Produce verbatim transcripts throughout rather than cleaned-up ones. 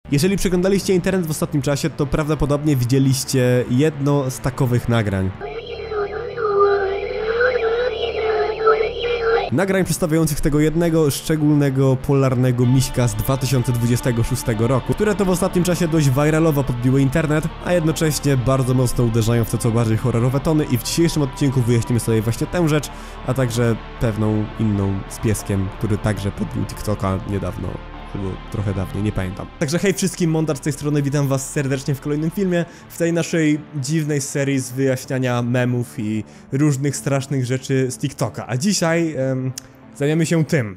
Jeżeli przeglądaliście internet w ostatnim czasie, to prawdopodobnie widzieliście jedno z takowych nagrań. Nagrań przedstawiających tego jednego szczególnego polarnego miśka z dwa tysiące dwudziestego szóstego roku, które to w ostatnim czasie dość viralowo podbiły internet, a jednocześnie bardzo mocno uderzają w te co bardziej horrorowe tony i w dzisiejszym odcinku wyjaśnimy sobie właśnie tę rzecz, a także pewną inną z pieskiem, który także podbił TikToka niedawno. Było trochę dawniej, nie pamiętam. Także hej wszystkim, Mondar z tej strony, witam was serdecznie w kolejnym filmie, w tej naszej dziwnej serii z wyjaśniania memów i różnych strasznych rzeczy z TikToka. A dzisiaj em, zajmiemy się tym.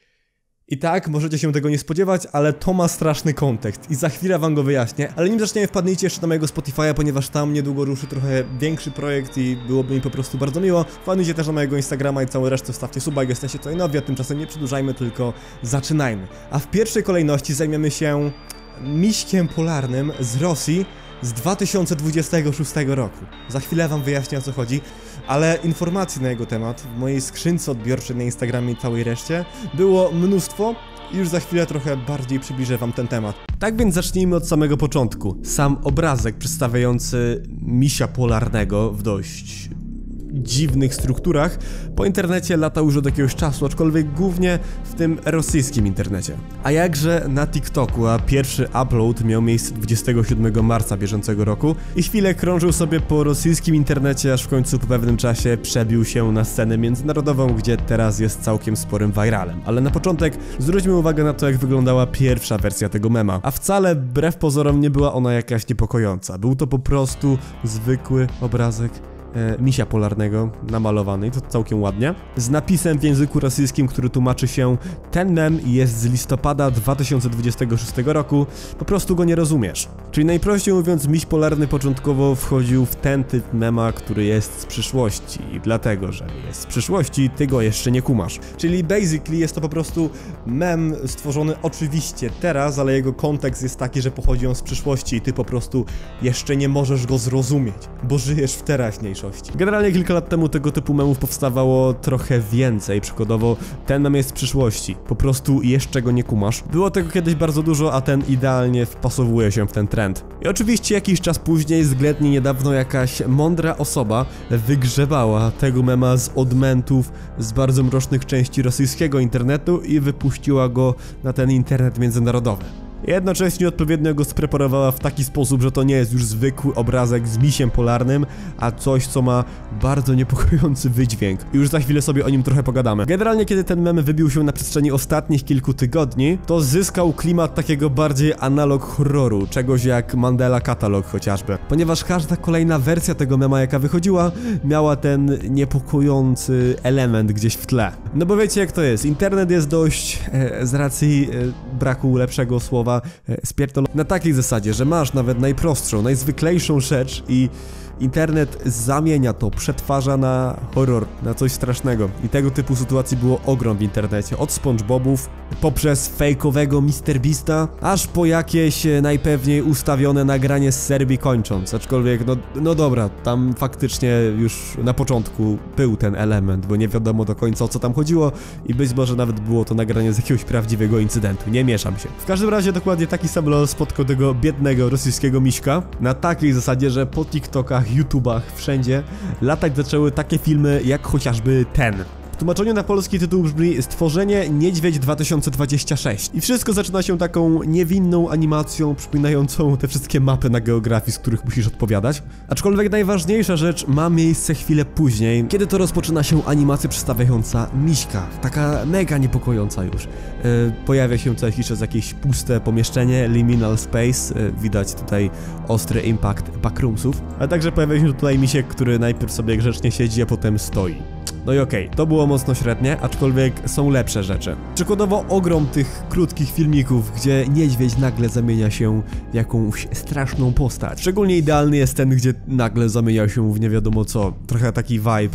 I tak, możecie się tego nie spodziewać, ale to ma straszny kontekst i za chwilę wam go wyjaśnię. Ale nim zaczniemy, wpadnijcie jeszcze na mojego Spotify'a, ponieważ tam niedługo ruszy trochę większy projekt i byłoby mi po prostu bardzo miło. Wpadnijcie też na mojego Instagrama i całą resztę, wstawcie suba, jak jesteście tutaj nowi, a tymczasem nie przedłużajmy, tylko zaczynajmy. A w pierwszej kolejności zajmiemy się miśkiem polarnym z Rosji z dwa tysiące dwudziestego szóstego roku. Za chwilę wam wyjaśnię, o co chodzi, ale informacji na jego temat w mojej skrzynce odbiorczej na Instagramie i całej reszcie było mnóstwo i już za chwilę trochę bardziej przybliżę wam ten temat. Tak więc zacznijmy od samego początku. Sam obrazek przedstawiający misia polarnego w dość dziwnych strukturach po internecie latał już od jakiegoś czasu, aczkolwiek głównie w tym rosyjskim internecie. A jakże na TikToku, a pierwszy upload miał miejsce dwudziestego siódmego marca bieżącego roku i chwilę krążył sobie po rosyjskim internecie, aż w końcu po pewnym czasie przebił się na scenę międzynarodową, gdzie teraz jest całkiem sporym viralem. Ale na początek zwróćmy uwagę na to, jak wyglądała pierwsza wersja tego mema, a wcale wbrew pozorom nie była ona jakaś niepokojąca. Był to po prostu zwykły obrazek E, misia polarnego namalowany, to całkiem ładnie, z napisem w języku rosyjskim, który tłumaczy się: ten mem jest z listopada dwa tysiące dwudziestego szóstego roku, po prostu go nie rozumiesz. Czyli najprościej mówiąc, miś polarny początkowo wchodził w ten typ mema, który jest z przyszłości i dlatego, że jest z przyszłości, ty go jeszcze nie kumasz. Czyli basically jest to po prostu mem stworzony oczywiście teraz, ale jego kontekst jest taki, że pochodzi on z przyszłości i ty po prostu jeszcze nie możesz go zrozumieć, bo żyjesz w teraźniejszości. Generalnie kilka lat temu tego typu memów powstawało trochę więcej, przykładowo ten mem jest z przyszłości, po prostu jeszcze go nie kumasz. Było tego kiedyś bardzo dużo, a ten idealnie wpasowuje się w ten trend. I oczywiście jakiś czas później, względnie niedawno, jakaś mądra osoba wygrzebała tego mema z odmentów z bardzo mrocznych części rosyjskiego internetu i wypuściła go na ten internet międzynarodowy. Jednocześnie odpowiednio go spreparowała w taki sposób, że to nie jest już zwykły obrazek z misiem polarnym, a coś, co ma bardzo niepokojący wydźwięk. I już za chwilę sobie o nim trochę pogadamy. Generalnie, kiedy ten mem wybił się na przestrzeni ostatnich kilku tygodni, to zyskał klimat takiego bardziej analog horroru, czegoś jak Mandela Catalog chociażby. Ponieważ każda kolejna wersja tego mema, jaka wychodziła, miała ten niepokojący element gdzieś w tle. No bo wiecie, jak to jest. Internet jest dość, e, z racji e, braku lepszego słowa, spierdol na takiej zasadzie, że masz nawet najprostszą, najzwyklejszą rzecz i internet zamienia to, przetwarza na horror, na coś strasznego. I tego typu sytuacji było ogrom w internecie. Od SpongeBobów, poprzez fejkowego MrBeasta, aż po jakieś najpewniej ustawione nagranie z Serbii kończąc. Aczkolwiek, no, no dobra, tam faktycznie już na początku był ten element, bo nie wiadomo do końca, o co tam chodziło i być może nawet było to nagranie z jakiegoś prawdziwego incydentu. Nie mieszam się. W każdym razie dokładnie taki sam los spotkał tego biednego rosyjskiego miśka, na takiej zasadzie, że po TikTokach, YouTubach, wszędzie latać zaczęły takie filmy jak chociażby ten. W tłumaczeniu na polski tytuł brzmi Stworzenie Niedźwiedź dwa tysiące dwadzieścia sześć. I wszystko zaczyna się taką niewinną animacją przypominającą te wszystkie mapy na geografii, z których musisz odpowiadać. Aczkolwiek najważniejsza rzecz ma miejsce chwilę później, kiedy to rozpoczyna się animacja przedstawiająca miśka. Taka mega niepokojąca już. Yy, pojawia się co jakiś czas jakieś puste pomieszczenie, liminal space, yy, widać tutaj ostry impact backroomsów. A także pojawia się tutaj misiek, który najpierw sobie grzecznie siedzi, a potem stoi. No i okej, okay, to było mocno średnie, aczkolwiek są lepsze rzeczy. Przykładowo ogrom tych krótkich filmików, gdzie niedźwiedź nagle zamienia się w jakąś straszną postać. Szczególnie idealny jest ten, gdzie nagle zamienia się w nie wiadomo co. Trochę taki vibe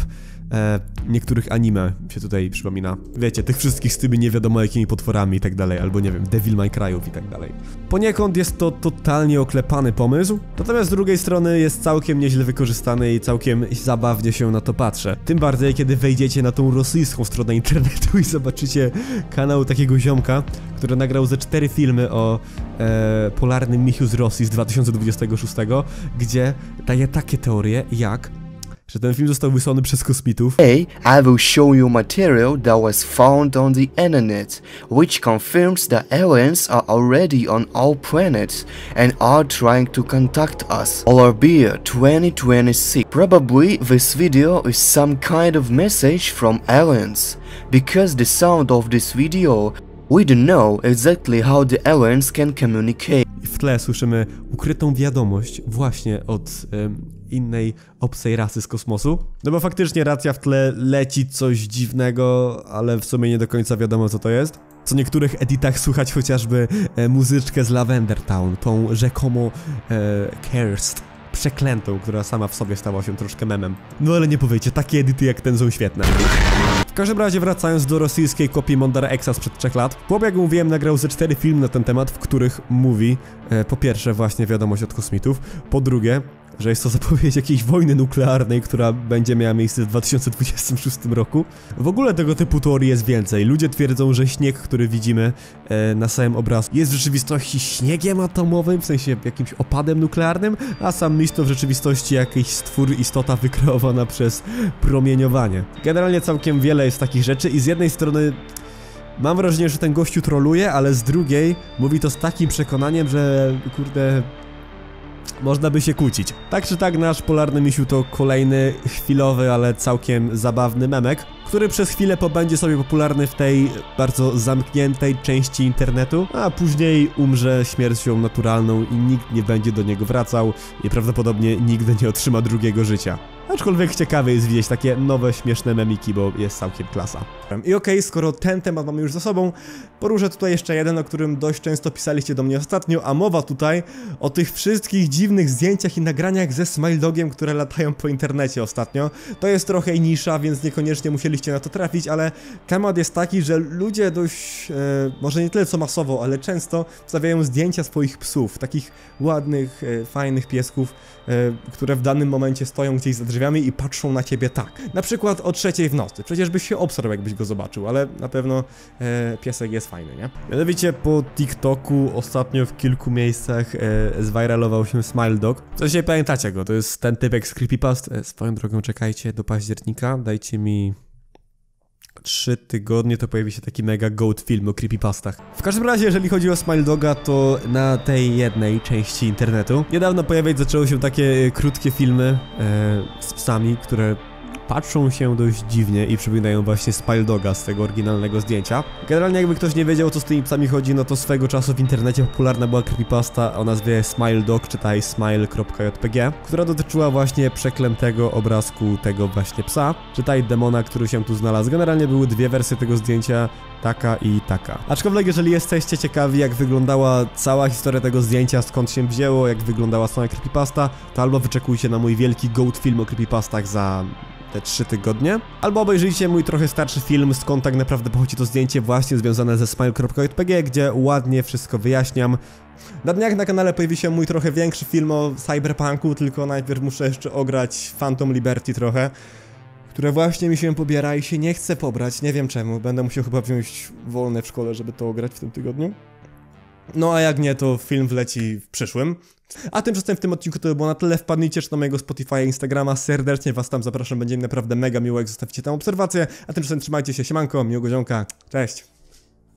e, niektórych anime się tutaj przypomina. Wiecie, tych wszystkich z tymi nie wiadomo jakimi potworami i tak dalej, albo nie wiem, Devil May Cry'ów i tak dalej. Poniekąd jest to totalnie oklepany pomysł, natomiast z drugiej strony jest całkiem nieźle wykorzystany i całkiem zabawnie się na to patrzę. Tym bardziej, kiedy wejdziecie na tą rosyjską stronę internetu i zobaczycie kanał takiego ziomka, który nagrał ze cztery filmy o e, polarnym misiu z Rosji z dwa tysiące dwudziestego szóstego, gdzie daje takie teorie jak, że ten film został wysłany przez kosmitów. Today, I will show you material that was found on the internet, which confirms that aliens are already on our planet and are trying to contact us. Polar Bear twenty twenty-six. Probably this video is some kind of message from aliens, because the sound of this video, we don't know exactly how the aliens can communicate. W tle słyszymy ukrytą wiadomość właśnie od um, innej obcej rasy z kosmosu. No bo faktycznie racja w tle leci coś dziwnego, ale w sumie nie do końca wiadomo co to jest. Co w niektórych editach słychać chociażby e, muzyczkę z Lavender Town, tą rzekomo e, cursed, przeklętą, która sama w sobie stała się troszkę memem. No ale nie powiecie, takie edyty jak ten są świetne. W każdym razie wracając do rosyjskiej kopii Mondara Exa sprzed trzech lat, chłop, jak mówiłem, nagrał ze cztery filmy na ten temat, w których mówi e, po pierwsze właśnie wiadomość od kosmitów, po drugie, że jest to zapowiedź jakiejś wojny nuklearnej, która będzie miała miejsce w dwa tysiące dwudziestym szóstym roku. W ogóle tego typu teorii jest więcej. Ludzie twierdzą, że śnieg, który widzimy e, na samym obrazku, jest w rzeczywistości śniegiem atomowym, w sensie jakimś opadem nuklearnym, a sam mist to w rzeczywistości jakiś stwór, istota wykreowana przez promieniowanie. Generalnie całkiem wiele jest takich rzeczy i z jednej strony mam wrażenie, że ten gościu troluje, ale z drugiej mówi to z takim przekonaniem, że kurde... można by się kłócić. Tak czy tak, nasz polarny misiu to kolejny chwilowy, ale całkiem zabawny memek, który przez chwilę pobędzie sobie popularny w tej bardzo zamkniętej części internetu, a później umrze śmiercią naturalną i nikt nie będzie do niego wracał i prawdopodobnie nigdy nie otrzyma drugiego życia. Aczkolwiek ciekawe jest widzieć takie nowe, śmieszne memiki, bo jest całkiem klasa. I okej, okay, skoro ten temat mamy już za sobą, poruszę tutaj jeszcze jeden, o którym dość często pisaliście do mnie ostatnio, a mowa tutaj o tych wszystkich dziwnych zdjęciach i nagraniach ze Smile-Dogiem, które latają po internecie ostatnio. To jest trochę nisza, więc niekoniecznie musieliście na to trafić, ale temat jest taki, że ludzie dość, e, może nie tyle co masowo, ale często wstawiają zdjęcia swoich psów, takich ładnych, e, fajnych piesków, e, które w danym momencie stoją gdzieś za drzwiami i patrzą na ciebie tak. Na przykład o trzeciej w nocy. Przecież byś się obsrał, jakbyś go zobaczył, ale na pewno e, piesek jest fajny, nie? Mianowicie po TikToku ostatnio w kilku miejscach e, zwiralował się Smile Dog. W sensie pamiętacie go, to jest ten typek z creepypast. E, swoją drogą czekajcie do października, dajcie mi... trzy tygodnie, to pojawi się taki mega goat film o creepypastach. W każdym razie, jeżeli chodzi o Smile Doga, to na tej jednej części internetu niedawno pojawiać zaczęły się takie krótkie filmy e, z psami, które patrzą się dość dziwnie i przypominają właśnie Smile Doga z tego oryginalnego zdjęcia. Generalnie jakby ktoś nie wiedział, o co z tymi psami chodzi, no to swego czasu w internecie popularna była creepypasta o nazwie Smile Dog, czytaj smile kropka jpg, która dotyczyła właśnie przeklętego obrazku tego właśnie psa, czytaj demona, który się tu znalazł. Generalnie były dwie wersje tego zdjęcia, taka i taka. Aczkolwiek jeżeli jesteście ciekawi, jak wyglądała cała historia tego zdjęcia, skąd się wzięło, jak wyglądała sama creepypasta, to albo wyczekujcie na mój wielki goat film o creepypastach za te trzy tygodnie, albo obejrzyjcie mój trochę starszy film, skąd tak naprawdę pochodzi to zdjęcie właśnie związane ze smile kropka jpg, gdzie ładnie wszystko wyjaśniam. Na dniach na kanale pojawi się mój trochę większy film o cyberpunku, tylko najpierw muszę jeszcze ograć Phantom Liberty trochę, które właśnie mi się pobiera i się nie chce pobrać, nie wiem czemu, będę musiał chyba wziąć wolne w szkole, żeby to ograć w tym tygodniu. No a jak nie, to film wleci w przyszłym. A tymczasem w tym odcinku to by było na tyle. Wpadnijcie na mojego Spotify'a, Instagrama, serdecznie was tam zapraszam, będzie mi naprawdę mega miło, jak zostawicie tam obserwację. A tymczasem trzymajcie się, siemanko, miłego dzionka, cześć!